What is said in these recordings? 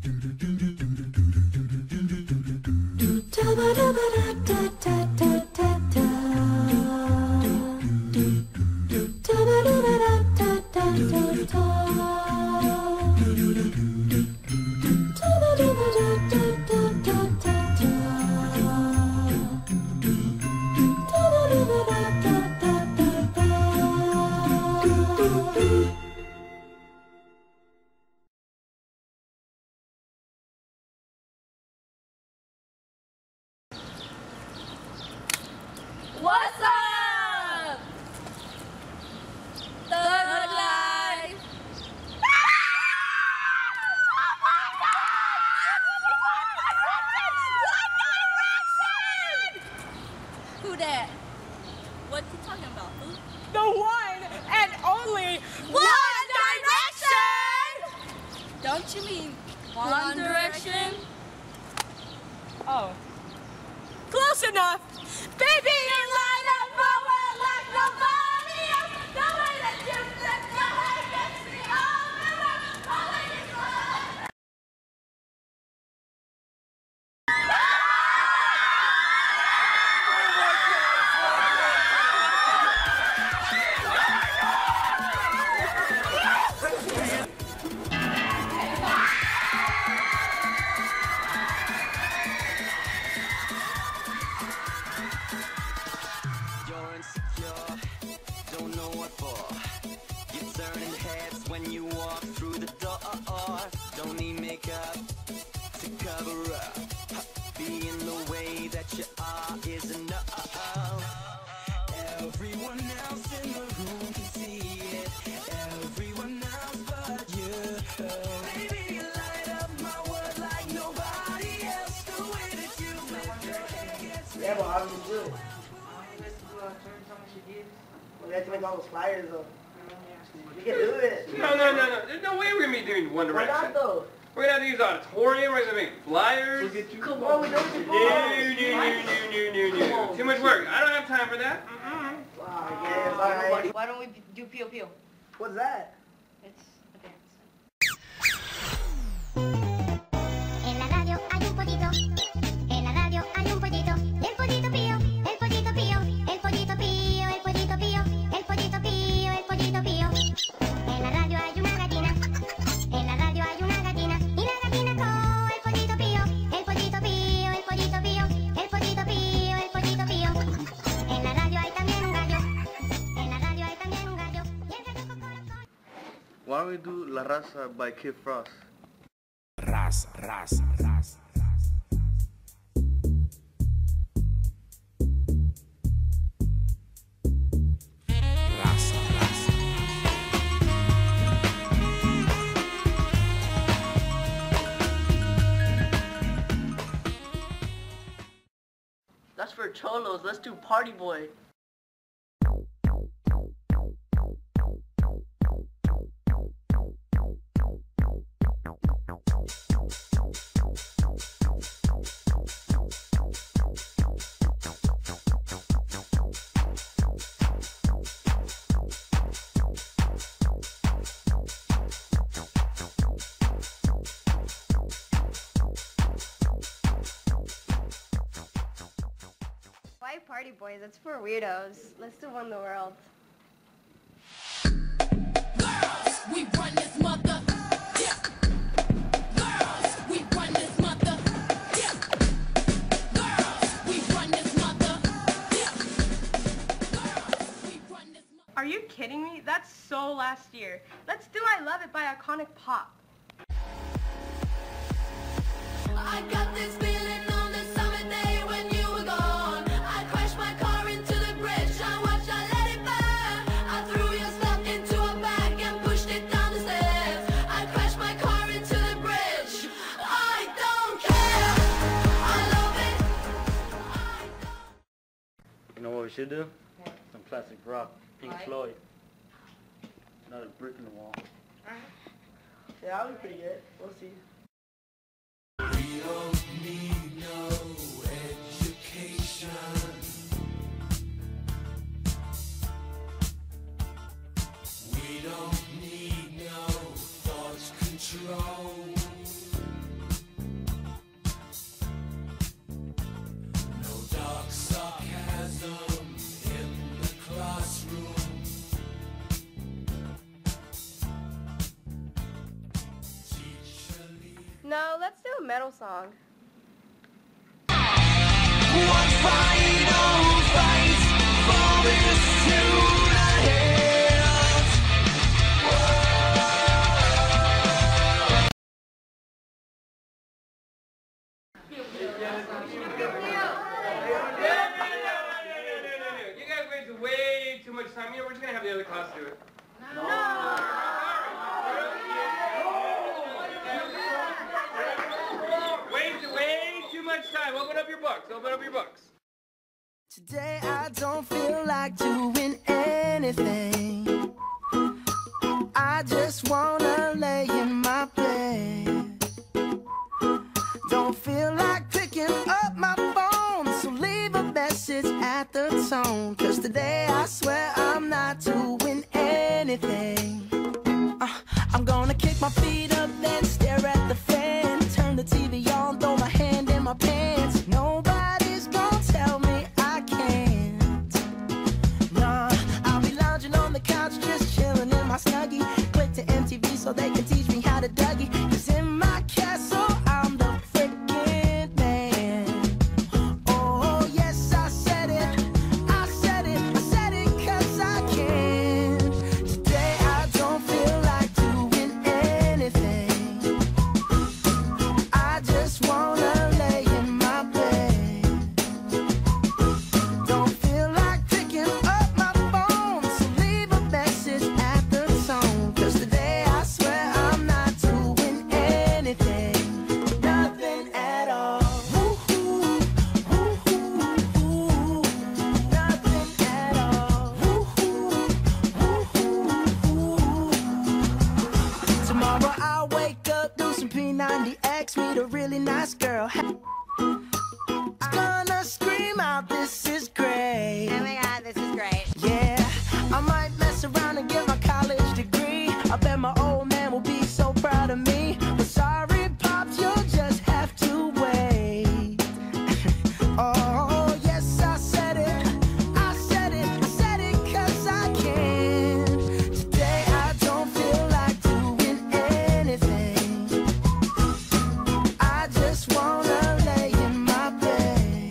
What's up? Thug Life. Who that? What you talking about? Who? The one and only One Direction! Don't you mean One Direction? Oh. Close enough. Baby, you light up my world like nobody else. The way that you flip your hair gets me all around. All in your blood. You're insecure, don't know what for. You're turning heads when you walk through the door. Don't need makeup to cover up. Being the way that you are is enough. Everyone else in the room can see it. Everyone else but you. Baby, you light up my world like nobody else. The way that you flip your hair gets me. Yeah, but how do you do it? Well, we have to make all those flyers though. You can do it. No. There's no way we're gonna be doing One Why Direction. not though? We're gonna have to use auditorium. We're gonna make flyers. Come on, we don't do No. Too much work. I don't have time for that. Wow, yeah, it's alright. Why don't we do Pio Pio? What's that? It's a dance. En la radio hay un pollito, en la radio hay un pollito, el pollito pío, el pollito pío, el pollito pío, el pollito pío, el pollito pío, el pollito pío. En la radio hay una gallina, en la radio hay una gallina, y la gallina coo, el pollito pío, el pollito pío, el pollito pío, el pollito pío, el pollito pío. En la radio hay también un gallo, en la radio hay también un gallo, y el gallo cocorocó. Why don't we do La Raza by Kid Frost? Raza, raza, raza, raza. Raza, raza. That's for cholos. Let's do Party Boy. Why Party Boys? That's for weirdos. Let's do One the World. Girls, we run this mother. Yeah. Girls, we run this mother. Yeah. Girls, we run this mother. Yeah. Girls, we run this mother. Are you kidding me? That's so last year. Let's do I Love It by Iconic Pop. I got this feeling on the summer day when you were gone. I crashed my car into the bridge. I watched, I let it burn. I threw your stuff into a bag and pushed it down the stairs. I crashed my car into the bridge. I don't care. I love it. You know what we should do? Some classic rock. Pink Floyd. Not a brick in the wall. Yeah, I'll be pretty good. We'll see. We don't need no education. We don't need no thought control. No, let's do a metal song. One final fight for this tonight. You guys wasted way too much time. You know, we're just gonna have the other class do it. Wasted way too much time. Open up your books. Open up your books. Today I don't feel like doing anything. I just wanna lay in my bed. Don't feel like picking up my phone, so leave a message at the tone. 'Cause today I swear I'm not doing anything. I'm gonna kick my feet up, then stare at the fan. Turn the TV on, throw my hand in my pants. Nobody's gonna tell me I can't. Nah, I'll be lounging on the couch, just chilling in my Snuggie. Click to MTV so they can teach me how to Dougie. 'Cause in my castle, I'm the freaking man. Oh, yes, I said it. I said it. I said it 'cause I can. Today I don't feel like doing anything. I just wanna lay in my bed. Don't feel like picking up my phone, so leave a message at the tone. 'Cause today I swear I'm not doing anything. Nothing at all. Woo-hoo, woo-hoo, woo. Nothing at all. Woo-hoo, woo-hoo, woo. Tomorrow I'll wake up, do some P90X, meet a really nice girl. Gonna scream out, this is great. Oh my god, this is great. Yeah, I might mess around and get my college degree. I bet my old man will be so proud of me. But sorry, Pops, you'll just have to wait. Oh, yes, I said it. I said it. I said it 'cause I can. Today I don't feel like doing anything. I just wanna lay in my bed.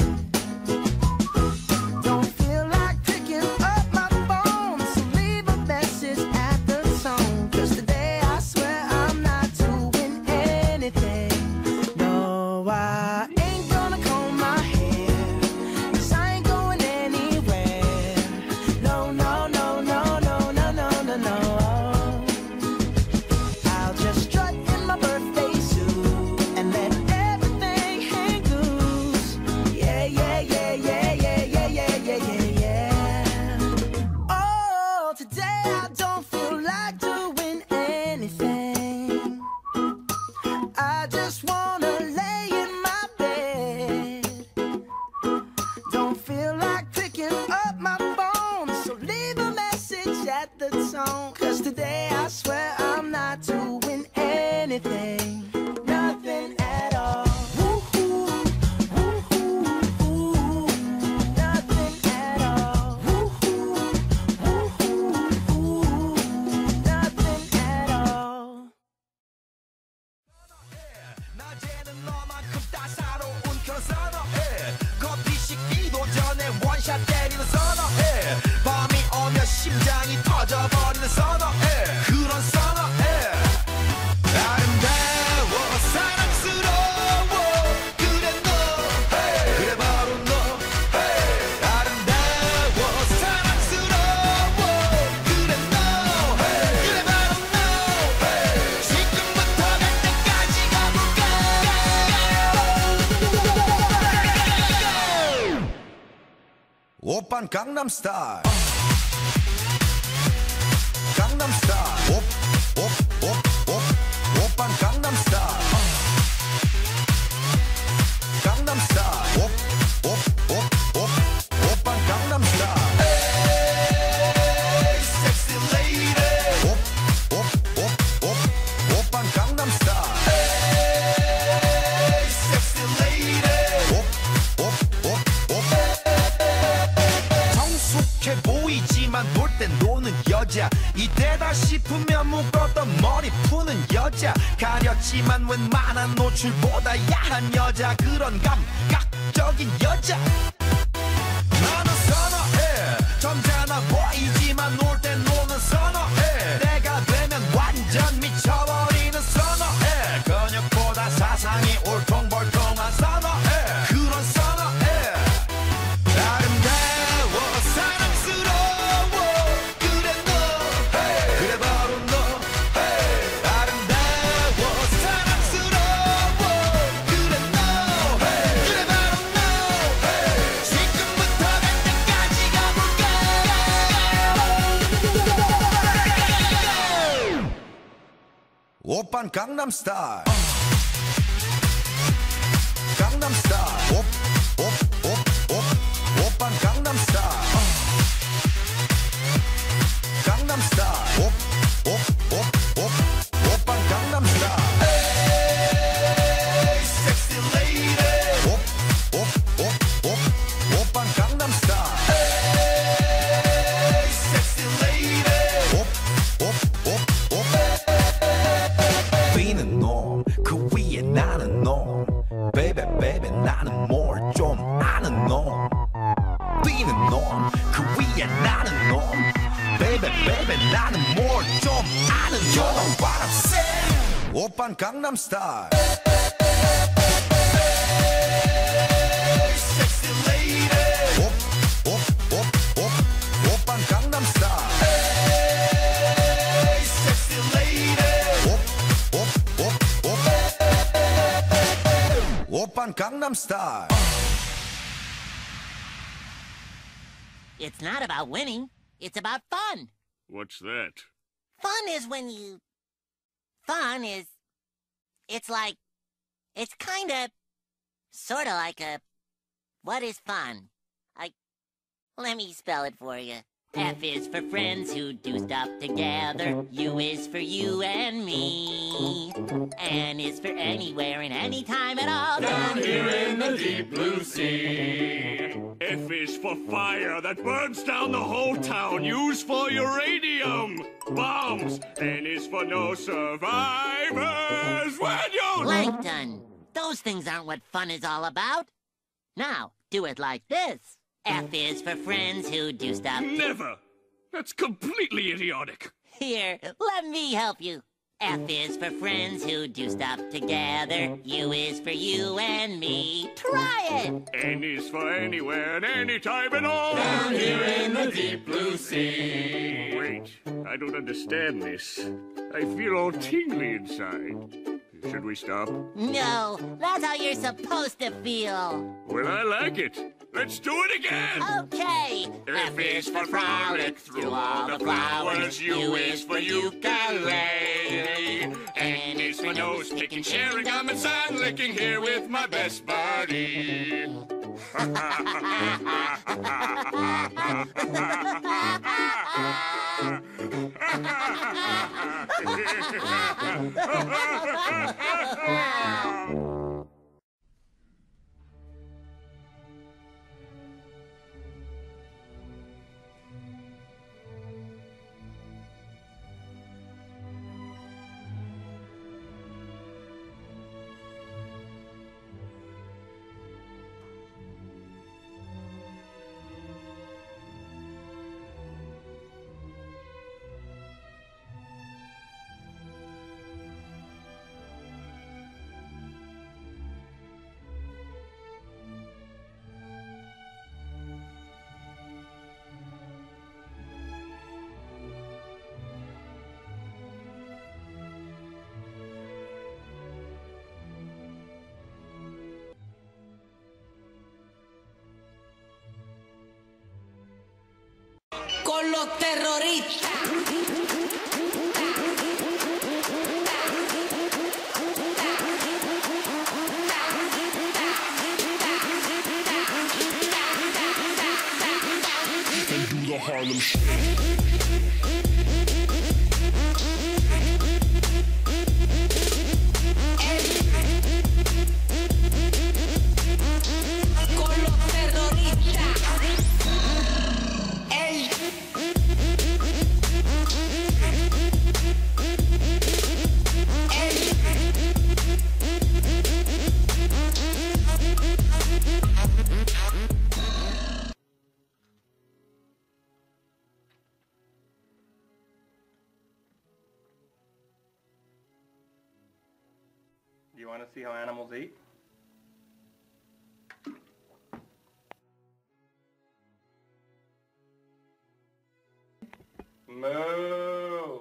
Don't feel like picking up my phone, so leave a message at the tone. 'Cause today I swear I'm not doing anything. No, I ain't gonna comb my hair, 'cause I ain't going anywhere. No, no, no, no, no, no, no, no, no. I'll just strut in my birthday suit and let everything hang loose. Yeah, yeah, yeah, yeah, yeah, yeah, yeah, yeah, yeah, yeah. Oh, today I don't feel like doing anything. I just wanna lay in my bed. Don't feel like picking up my phone, so leave a message at the tone. 'Cause today I swear I'm not doing anything. Nothing at all. Woo-hoo, woo-hoo, woo. Nothing at all. Woo-hoo, woo-hoo, woo. Nothing at all. 낮에는 너만큼 따사로운 그런 선어해. 커피 식기도 전에 원샷 때리는 선어해. 밤이 오면 심장이 터져버리는 선어해. 그런 선어해. 아름다워 사랑스러워 그래 너 그래 바로 너 아름다워 사랑스러워 그래 너 그래 바로 너 지금부터 갈 때까지 가볼까 오빤 강남스타일 강남스타일 오빤 강남스타일 강남스타일 오빤 강남스타일 에이 섹시 레이디 오빤 강남스타일 에이 섹시 레이디 성숙해 보이지만 놀 땐 노는 여자 이때다 싶으면 문 가렸지만 웬만한 노출보다 야한 여자 그런 감각적인 여자 나는 선호해 점잖아 보이지만 놀 땐 노는 선호해 내가 되면 완전 미쳐버리는 선호해 근육보다 사상이 울퉁불퉁한 선호해 그런 선호해 아름다워 사랑스러워 그래 너 그래 바로 너 아름다워 사랑스러워 그래 너 그래 바로 너 지금부터 갈 때까지 가볼까 오빤 강남스타일 강남스타일 오빤 강남스타일 강남스타일 오빤 강남스타일 에이 섹시 레이디 오빤 강남스타일 에이 섹시 레이디 비는 놈 그 위에 나는 놈 베이베 베이베 나는 뭘 좀 아는 놈 비는 놈 그 위에 나는 놈 베이베 베이베 나는 뭘 좀 아는 놈 You know what I'm saying 오빤 강남스타일 섹시 레이디 오빤 강남스타일 섹시 레이디 오빤 강남스타일 It's not about winning. It's about fun. What's that? Fun is when you... Fun is... It's like... It's kinda... Sorta like a... What is fun? Let me spell it for you. F is for friends who do stuff together. U is for you and me. N is for anywhere and anytime at all. Down here in the deep blue sea. F is for fire that burns down the whole town. U's for uranium bombs. N is for no survivors when you... Plankton. Those things aren't what fun is all about. Now, do it like this. F is for friends who do stuff... Never! That's completely idiotic. Here, let me help you. F is for friends who do stuff together. U is for you and me. Try it! N is for anywhere and anytime at all. Down here in the deep blue sea. Wait, I don't understand this. I feel all tingly inside. Should we stop? No, that's how you're supposed to feel. Well, I like it. Let's do it again! Okay! F is for frolic through all the flowers. U is for ukulele. N is for nose picking, sharing gum and sun licking here with my best buddy. Con los terroristas. And do the Harlem Shake. Do you want to see how animals eat? Moo!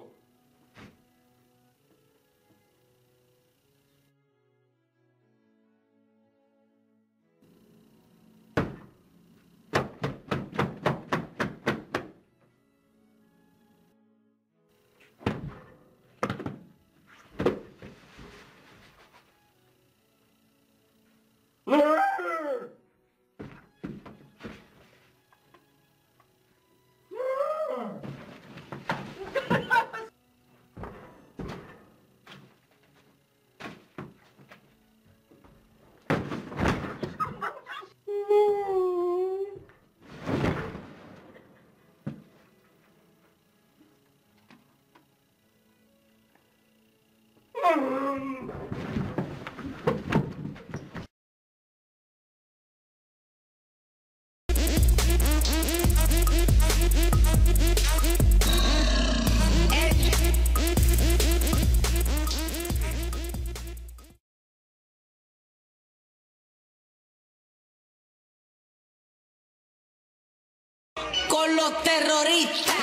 Con los terroristas.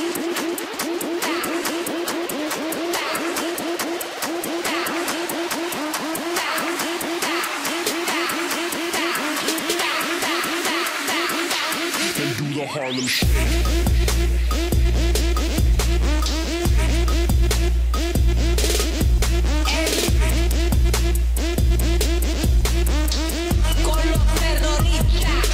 Do the Harlem Shake. Con los terroristas.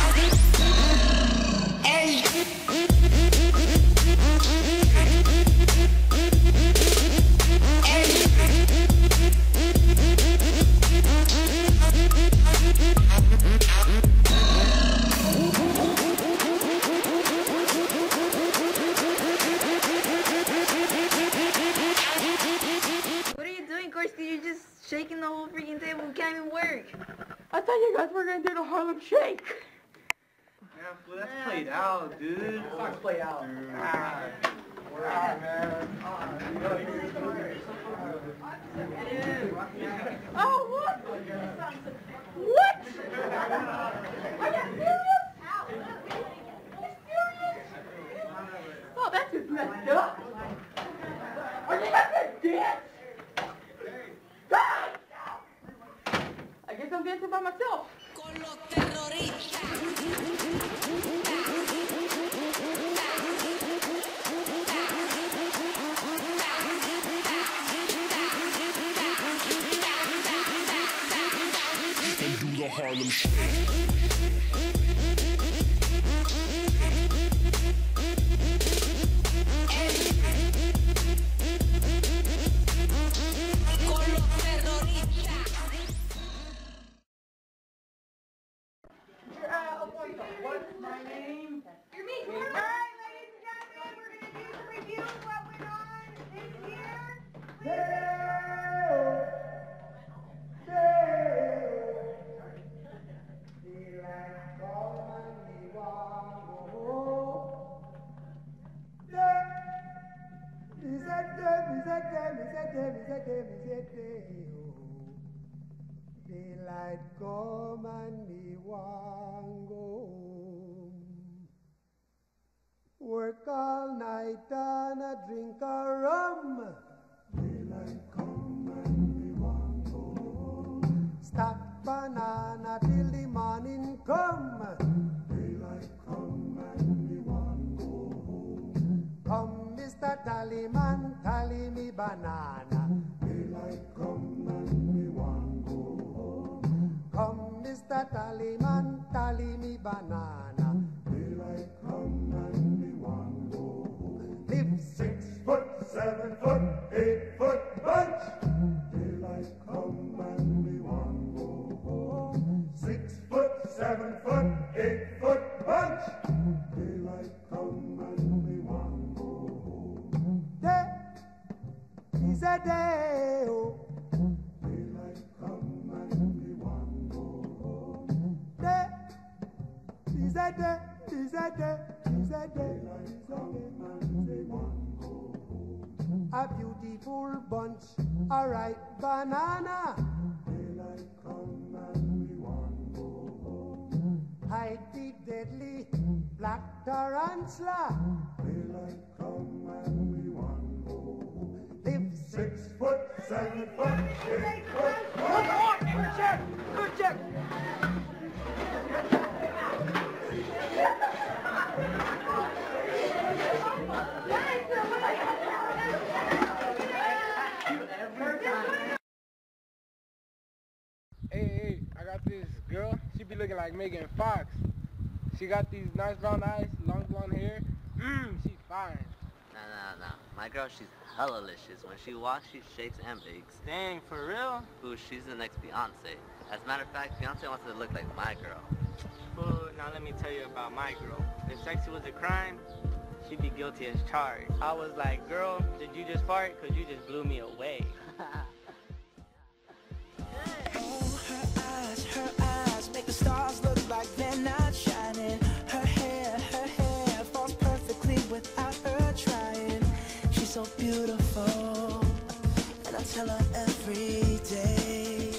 What are you doing, Korsky? You're just shaking the whole freaking table. It can't even work. I thought you guys were gonna do the Harlem Shake. Yeah, well, that's played out, dude. Song's played out. Oh, what? What? Are you serious? Oh, that's just messed up. Are you having a dance? Ah! I guess I'm dancing by myself. Con los terroristas. Do the Harlem Shake. Con los terroristas. What's my name? You're me. All right, ladies and gentlemen, we're going to do some review of what went on this year. Daylight come and me want go home. Work all night and a drink a rum. Daylight come and me want go home. Stack banana till the morning come. Daylight come and me want go home. Come, Mr. Tallyman, tally me banana. Daylight come and me want go home. Come, Mr. Tallyman, tally me banana. Daylight come and me want go home. Live 6 foot, 7 foot, 8 foot bunch. Daylight come and me want go home. 6 foot, 7 foot, 8 foot bunch. Daylight come and me want go home. Day is a day, oh. Daylight come and me want go home. Day is a day, is a day, is a day. Daylight come and me want go home. A beautiful bunch, a ripe banana. hide the deadly black tarantula. Daylight come and we want go. Live 6 foot, 7 foot, 8 foot. Good check. Good check. Hey, I got this girl. She be looking like Megan Fox. She got these nice brown eyes, long blonde hair. She's fine. Nah. My girl, she's hella licious. When she walks, she shakes and bakes. Dang, for real? Ooh, she's the next Beyonce. As a matter of fact, Beyonce wants her to look like my girl. Well, now let me tell you about my girl. If sexy was a crime, she'd be guilty as charged. I was like, girl, did you just fart? Cause you just blew me away. Her eyes make the stars look like they're not shining. Her hair falls perfectly without her trying. She's so beautiful, and I tell her every day.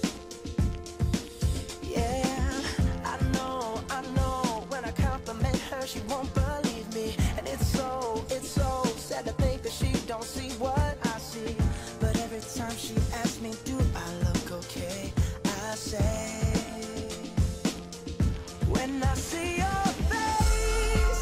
Yeah, I know, when I compliment her, she won't believe me. And it's so sad to think that she don't see what I see. But every time she asks me, do I look okay? I say, when I see your face,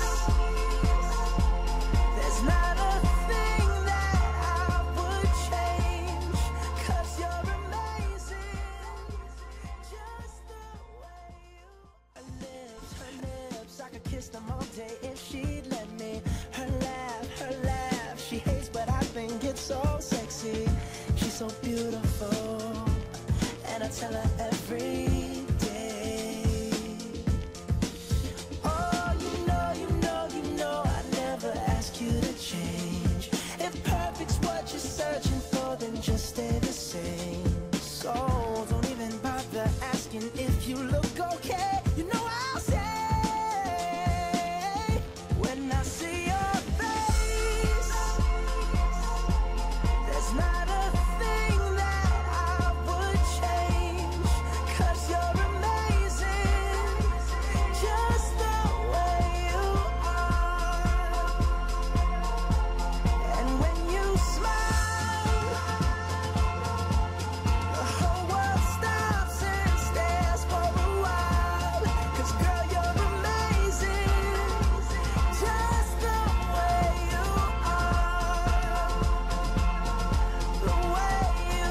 there's not a thing that I would change, 'cause you're amazing, just the way you. Her lips, I could kiss them all day if she'd let me. Her laugh, she hates but I think it's so sexy. She's so beautiful, and I tell her every day. Oh, you know, I never ask you to change. If perfect's what you're searching for, then just stay the same. So don't even bother asking if you look okay. You know I'll say, when I see your face, there's not a thing that I would change, 'cause you're amazing, just the way you are. And when you smile, the whole world stops and stares for a while. 'Cause girl, you're amazing, just the way you are. The way you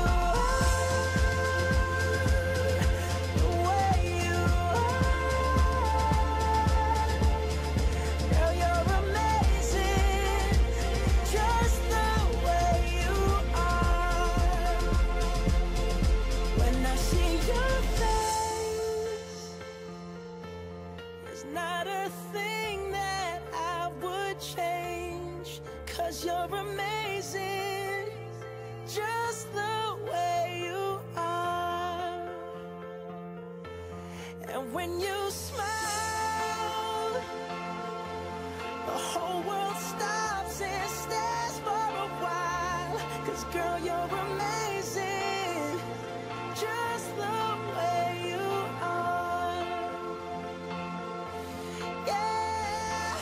girl, you're amazing, just the way you are. When I see your face, there's not a thing that I would change, 'cause you're amazing, just the way you are. And when you smile, the whole world stops and stares for a while. 'Cause girl, you're amazing, just the way you are. Yeah.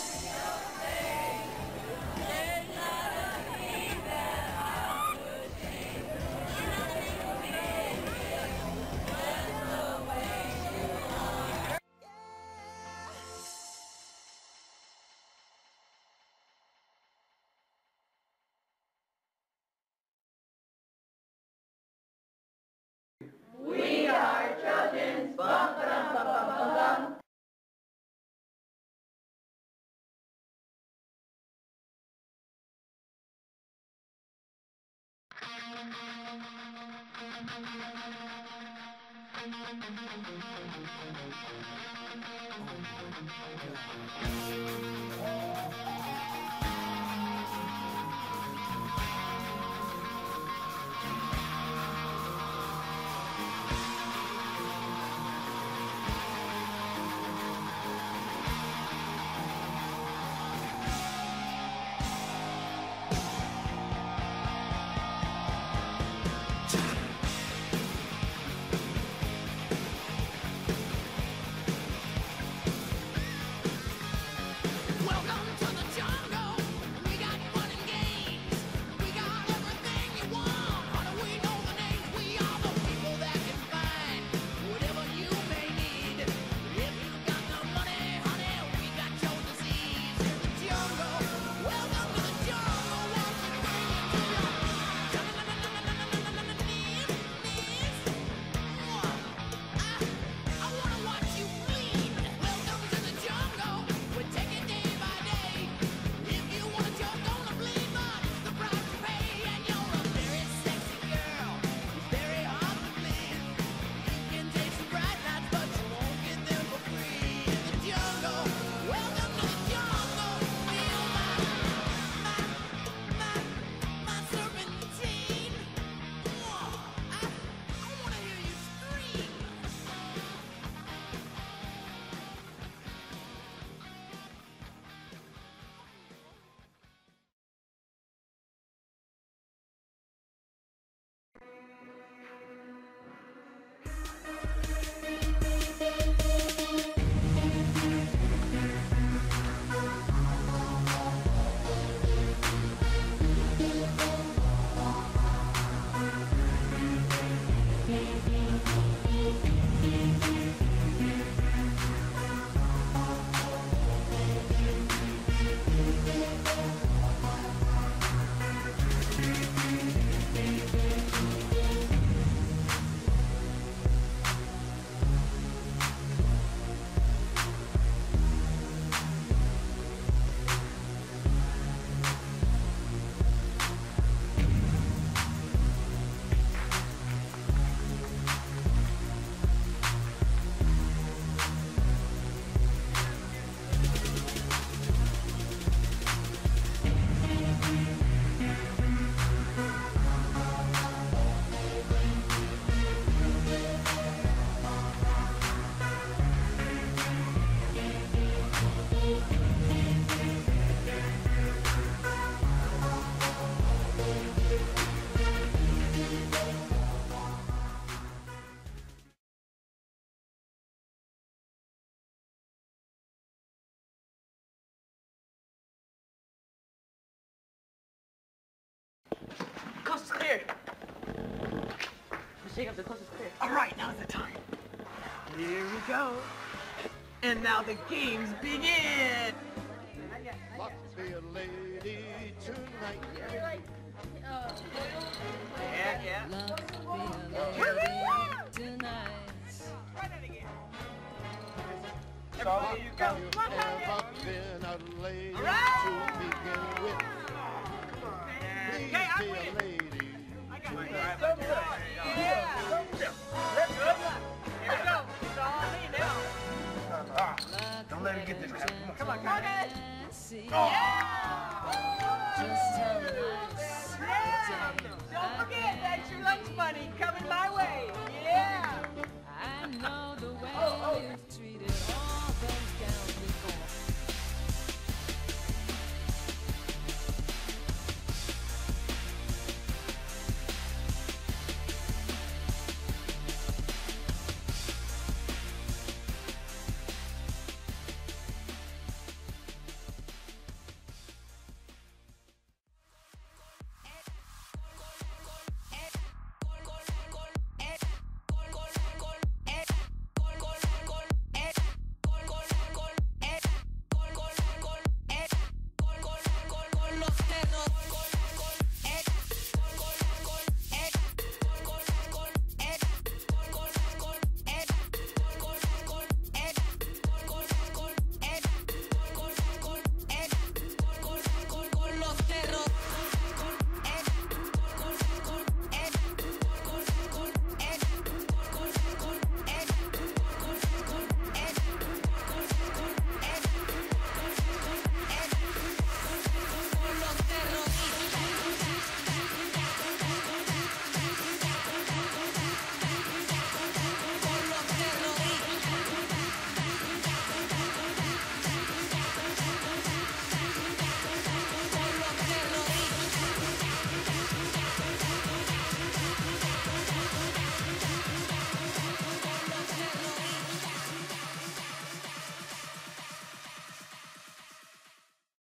We are Trojans. Bum, ba-dum, bum, bum, bum, bum. shake up the closest crib. All right, now's the time. Here we go. And now the games begin. Must be a lady tonight. Yeah. Everybody, you go. Ever been a lady to begin with? Please be a lady. I got it. So good. Yeah. Let's go. Here we go. It's all on me now. Don't let him get this. Come on, guys. Don't forget, that's your lunch money coming my